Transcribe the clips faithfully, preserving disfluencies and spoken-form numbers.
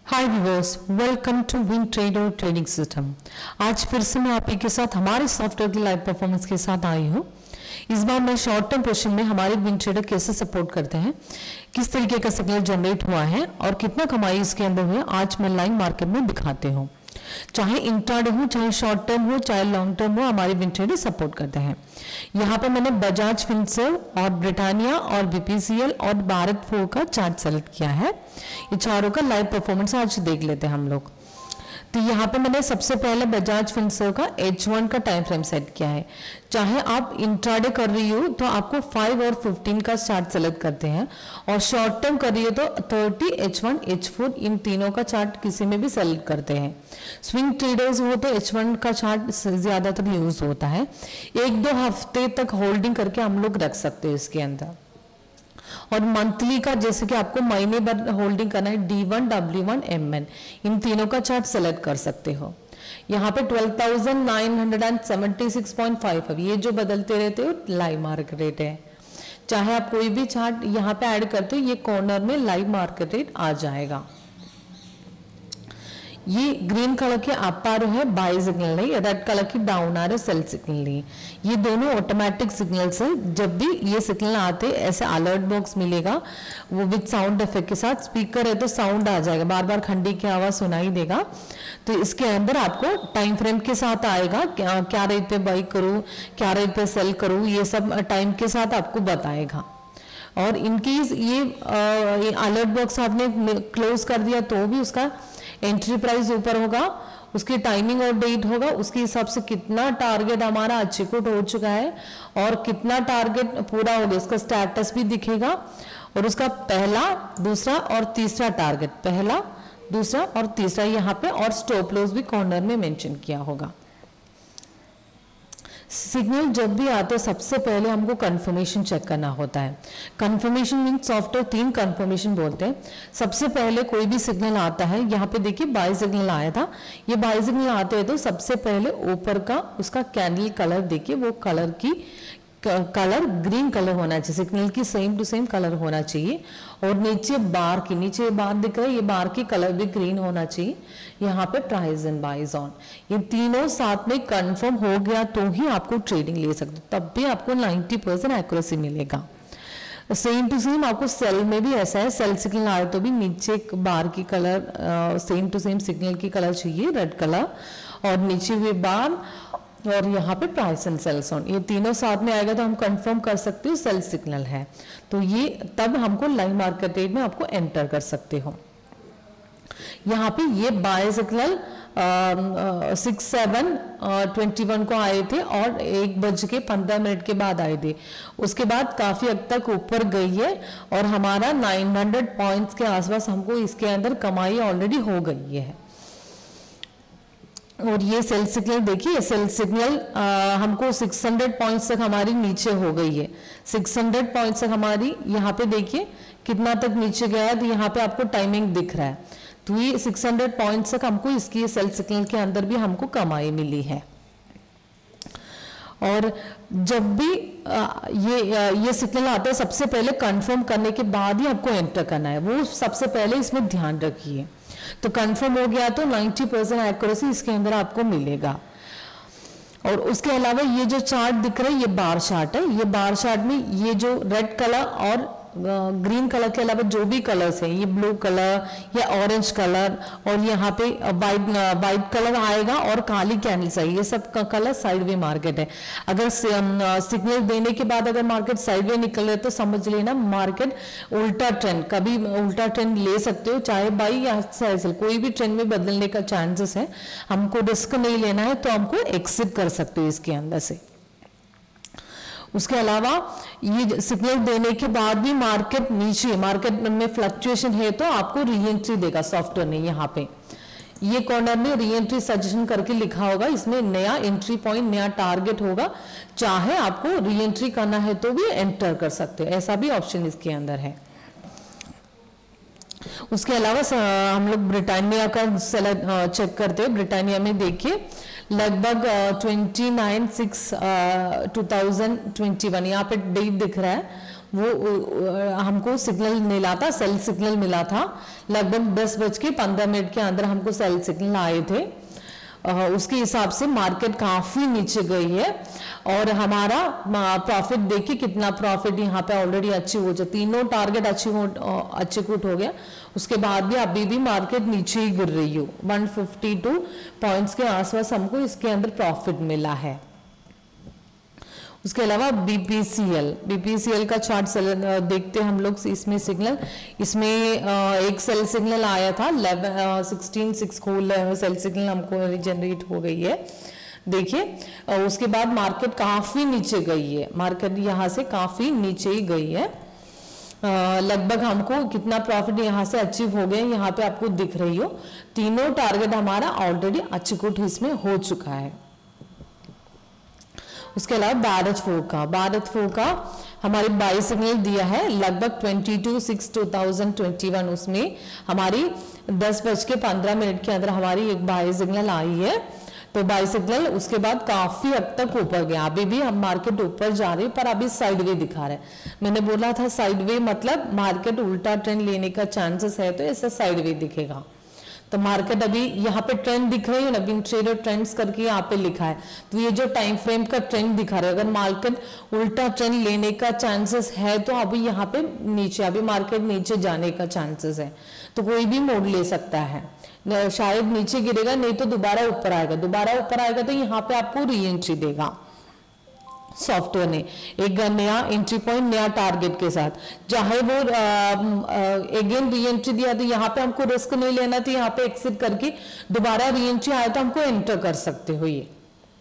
Hi viewers, welcome to win trader trading system. आज फिर से मैं आप ही के साथ हमारे सॉफ्टवेयर की लाइव परफॉर्मेंस के साथ आई हूँ। इस बार मैं शॉर्ट टर्म पोर्शन में हमारे विन ट्रेडर कैसे सपोर्ट करते हैं, किस तरीके का सिग्नल जनरेट हुआ है और कितना कमाई इसके अंदर हुई, आज मैं लाइव मार्केट में दिखाते हूँ। चाहे इंट्राडे हो, चाहे शॉर्ट टर्म हो, चाहे लॉन्ग टर्म हो, हमारे विन ट्रेडर सपोर्ट करते हैं। यहाँ पे मैंने बजाज फिनसर्व और ब्रिटानिया और बीपीसीएल और भारत फोर का चार्ट सेलेक्ट किया है। ये चारों का लाइव परफॉर्मेंस आज देख लेते हैं हम लोग। तो यहाँ पे मैंने सबसे पहले बजाज फिनसर्व का एच वन का टाइम फ्रेम सेट किया है। चाहे आप इंट्राडे कर रही हो तो आपको फाइव और फिफ्टीन का चार्ट सेलेक्ट करते हैं, और शॉर्ट टर्म कर रही हो तो thirty, H one, H four इन तीनों का चार्ट किसी में भी सेलेक्ट करते हैं। स्विंग ट्रेडर्स हो तो एच वन का चार्ट ज्यादातर यूज होता है। एक दो हफ्ते तक होल्डिंग करके हम लोग रख सकते हैं इसके अंदर। और मंथली का जैसे कि आपको महीने भर होल्डिंग करना है, D one, W one, M N, इन तीनों का चार्ट सेलेक्ट कर सकते हो। यहाँ पे twelve thousand nine hundred seventy six point five, ये जो बदलते रहते हो लाइव मार्केट रेट है। चाहे आप कोई भी चार्ट यहाँ पे ऐड करते हो, ये कॉर्नर में लाइव मार्केट रेट आ जाएगा। ये ग्रीन कलर के अप आरो है बाय सिग्नल नहीं, रेड कलर की डाउन आरो सेल सिग्नल नहीं। ये दोनों ऑटोमेटिक सिग्नल्स है। जब भी ये सिग्नल आते ऐसे अलर्ट बॉक्स मिलेगा, वो विद साउंड इफेक्ट के साथ। स्पीकर है तो साउंड आ जाएगा, बार बार घंटी की आवाज सुनाई देगा। तो इसके अंदर आपको टाइम फ्रेम के साथ आएगा, क्या क्या रेट पे बाई करूँ, क्या रेट पे सेल करूँ, ये सब टाइम के साथ आपको बताएगा। और इनकेस ये अलर्ट बॉक्स आपने क्लोज कर दिया तो भी उसका एंट्री प्राइस ऊपर होगा, उसकी टाइमिंग और डेट होगा, उसके हिसाब से कितना टारगेट हमारा अचीव हो चुका है और कितना टारगेट पूरा हो गया, उसका स्टेटस भी दिखेगा। और उसका पहला, दूसरा और तीसरा टारगेट, पहला, दूसरा और तीसरा यहाँ पे, और स्टॉप लॉस भी कॉर्नर में मेंशन किया होगा। सिग्नल जब भी आते सबसे पहले हमको कंफर्मेशन चेक करना होता है। कंफर्मेशन मीन्स सॉफ्टवेयर तीन कंफर्मेशन बोलते हैं। सबसे पहले कोई भी सिग्नल आता है, यहाँ पे देखिए बाय सिग्नल आया था, ये बाय सिग्नल आते हैं तो सबसे पहले ऊपर का उसका कैंडल कलर देखिए, वो कलर की कलर ग्रीन कलर होना चाहिए, सिग्नल की सेम टू सेम कलर होना चाहिए। और नीचे बार की, नीचे बार दिख रहा है, ये बार की कलर भी ग्रीन होना चाहिए। यहाँ पे प्राइस एंड बाइज ऑन, ये तीनों साथ में कंफर्म हो गया तो ही आपको ट्रेडिंग ले सकते, तब भी आपको नाइन्टी परसेंट एक्यूरेसी मिलेगा। सेम टू सेम आपको सेल में भी ऐसा है, सेल सिग्नल आए तो भी नीचे बार की colour same to same signal की कलर चाहिए, रेड कलर, और नीचे भी बार, और यहाँ पे प्राइस एंड सेल्स ऑन, ये तीनों साथ में आएगा तो हम कंफर्म कर सकते हो सेल सिग्नल है। तो ये तब हमको लाइव मार्केट रेट में आपको एंटर कर सकते हो। यहाँ पे ये buy signal six seven twenty one को आए थे और एक बज के पंद्रह मिनट के बाद आए थे। उसके बाद काफी हद तक ऊपर गई है और हमारा नाइन हंड्रेड पॉइंट्स के आसपास हमको इसके अंदर कमाई ऑलरेडी हो गई है। और ये सेल सिग्नल देखिए, सेल सिग्नल आ, हमको सिक्स हंड्रेड पॉइंट्स तक हमारी नीचे हो गई है। सिक्स हंड्रेड पॉइंट्स तक हमारी, यहाँ पे देखिए कितना तक नीचे गया है, तो यहाँ पे आपको टाइमिंग दिख रहा है। तो ये सिक्स हंड्रेड पॉइंट्स तक हमको इसकी सेल सिग्नल के अंदर भी हमको कमाई मिली है। और जब भी आ, ये आ, ये सिग्नल आता है सबसे पहले कंफर्म करने के बाद ही आपको एंटर करना है, वो सबसे पहले इसमें ध्यान रखिए। तो कंफर्म हो गया तो नाइन्टी परसेंट एक्यूरेसी इसके अंदर आपको मिलेगा। और उसके अलावा ये जो चार्ट दिख रहा है, ये बार चार्ट है। ये बार चार्ट में ये जो रेड कलर और ग्रीन कलर के अलावा जो भी कलर्स है, ये ब्लू कलर या ऑरेंज कलर और यहाँ पे वाइट वाइट कलर आएगा और काली कैंडल्स है, ये सब का कलर साइडवे मार्केट है। अगर सिग्नल देने के बाद अगर मार्केट साइडवे निकल रहे तो समझ लेना मार्केट उल्टा ट्रेंड, कभी उल्टा ट्रेंड ले सकते हो, चाहे बाई या सेल, कोई भी ट्रेंड में बदलने का चांसेस है। हमको रिस्क नहीं लेना है तो हमको एक्सिट कर सकते हो इसके अंदर से। उसके अलावा ये सिग्नल देने के बाद भी मार्केट नीचे, मार्केट में फ्लक्चुएशन है तो आपको री एंट्री देगा सॉफ्टवेयर ने। यहाँ पे ये कॉर्नर में री एंट्री सजेशन करके लिखा होगा, इसमें नया एंट्री पॉइंट, नया टारगेट होगा। चाहे आपको री एंट्री करना है तो भी एंटर कर सकते हो, ऐसा भी ऑप्शन इसके अंदर है। उसके अलावा हम लोग ब्रिटानिया का चेक करते हैं। ब्रिटानिया में देखिए लगभग twenty nine six two thousand twenty one यहाँ पे डेट दिख रहा है, वो हमको सिग्नल मिला था, सेल सिग्नल मिला था। लगभग दस बज के पंद्रह मिनट के अंदर हमको सेल सिग्नल आए थे। उसके हिसाब से मार्केट काफ़ी नीचे गई है और हमारा प्रॉफिट देखिए कितना प्रॉफिट यहाँ पे ऑलरेडी अचीव हो जाए, तीनों टारगेट अचीव हो अचीव हो गया। उसके बाद भी अभी भी मार्केट नीचे ही गिर रही हो, एक सौ बावन पॉइंट्स के आसपास हमको इसके अंदर प्रॉफिट मिला है। उसके अलावा बीपीसीएल, बीपीसीएल का चार्ट देखते हैं हम लोग। इसमें सिग्नल, इसमें एक सेल सिग्नल आया था, सिक्सटीन सिक्स खोल सेल सिग्नल हमको जनरेट हो गई है। देखिए उसके बाद मार्केट काफी नीचे गई है, मार्केट यहाँ से काफी नीचे ही गई है। लगभग हमको कितना प्रॉफिट यहाँ से अचीव हो गया, यहाँ पे आपको दिख रही हो। तीनों टारगेट हमारा ऑलरेडी अचीव इसमें हो चुका है। उसके अलावा भारत फोर का, भारत फोर का हमारी बाई सिग्नल दिया है लगभग बाईस सिक्स दो हज़ार इक्कीस, उसमें हमारी दस बज के पंद्रह मिनट के अंदर हमारी एक बाई सिग्नल आई है। तो बाई सिग्नल उसके बाद काफी हद तक ऊपर गया। अभी भी हम मार्केट ऊपर जा रहे हैं पर अभी साइडवे दिखा रहा है। मैंने बोला था साइडवे मतलब मार्केट उल्टा ट्रेंड लेने का चांसेस है, तो ऐसा साइडवे दिखेगा। तो मार्केट अभी यहाँ पे ट्रेंड दिख रही है ना, विन ट्रेडर ट्रेंड्स करके यहाँ पे लिखा है। तो ये जो टाइम फ्रेम का ट्रेंड दिखा रहा है, अगर मार्केट उल्टा ट्रेंड लेने का चांसेस है तो अभी यहाँ पे नीचे, अभी मार्केट नीचे जाने का चांसेस है। तो कोई भी मोड ले सकता है, शायद नीचे गिरेगा, नहीं तो दोबारा ऊपर आएगा। दोबारा ऊपर आएगा तो यहाँ पे आपको री एंट्री देगा सॉफ्टवेयर ने, एक नया एंट्री पॉइंट, नया टारगेट के साथ। चाहे वो अगेन री एंट्री दिया तो यहाँ पे हमको रिस्क नहीं लेना, तो यहाँ पे एक्सिट करके दोबारा री एंट्री आया तो हमको एंटर कर सकते हो, ये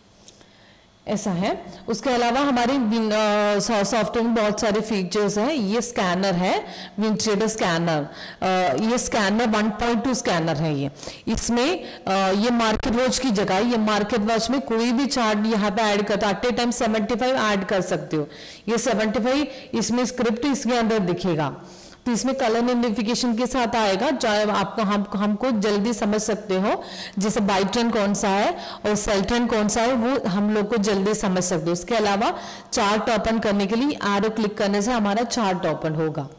ऐसा है। उसके अलावा हमारी सॉफ्टवेयर में बहुत सारे फीचर्स हैं। ये स्कैनर है, विन ट्रेडर स्कैनर। ये scanner one point two scanner है। ये इसमें आ, ये मार्केट वॉच की जगह, ये मार्केट वॉच में कोई भी चार्ट यहाँ पे ऐड करता, at a time seventy five add कर सकते हो। ये सेवेंटी फाइव इसमें स्क्रिप्ट इसके अंदर दिखेगा, तो इसमें कलर नोटिफिकेशन के साथ आएगा, चाहे आपको हम हमको जल्दी समझ सकते हो, जैसे बाई ट्रेंड कौन सा है और सेल ट्रेंड कौन सा है, वो हम लोग को जल्दी समझ सकते हो। इसके अलावा चार्ट ओपन करने के लिए एरो क्लिक करने से हमारा चार्ट ओपन होगा।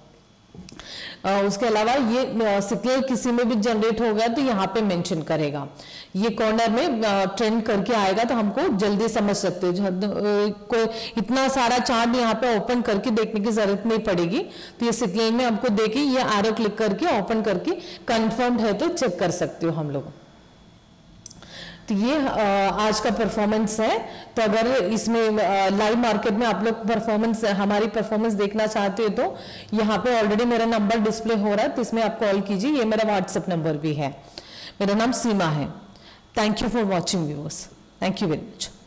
उसके अलावा ये सिग्नल किसी में भी जनरेट हो गया तो यहाँ पे मेंशन करेगा, ये कॉर्नर में ट्रेंड करके आएगा तो हमको जल्दी समझ सकते हो। कोई इतना सारा चार्ट यहाँ पे ओपन करके देखने की जरूरत नहीं पड़ेगी, तो ये सिग्नल में हमको देके ये एरो क्लिक करके ओपन करके कंफर्म है तो चेक कर सकते हो हम लोग। तो ये आज का परफॉर्मेंस है। तो अगर इसमें लाइव मार्केट में आप लोग परफॉर्मेंस, हमारी परफॉर्मेंस देखना चाहते हो तो यहाँ पे ऑलरेडी मेरा नंबर डिस्प्ले हो रहा है, तो इसमें आप कॉल कीजिए। ये मेरा व्हाट्सएप नंबर भी है। मेरा नाम सीमा है। Thank you for watching viewers. Thank you very much.